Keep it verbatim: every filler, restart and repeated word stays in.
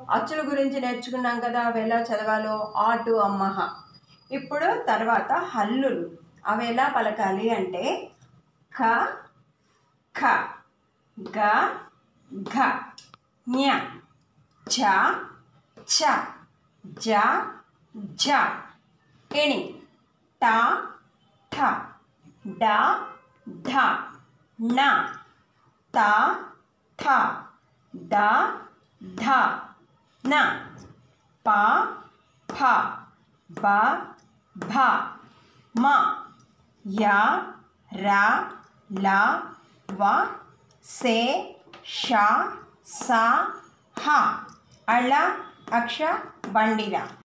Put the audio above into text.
అచ్చుల గురించి నేర్చుకున్నాం కదా, అవి ఎలా చదవాలో. ఆ టు అమ్మహ. ఇప్పుడు తర్వాత హల్లులు, అవి ఎలా పలకాలి అంటే క ఖ, గ ఘ, ఞ, ఛ ఛ, జ ఝ, ఇణి, ట ఠ, డ ఢ, ణ, త థ, ద ధ, న, ప ఫ, బ భ, మ, య ర ల వ, సే ష స హ, అళ అక్ష బండిర.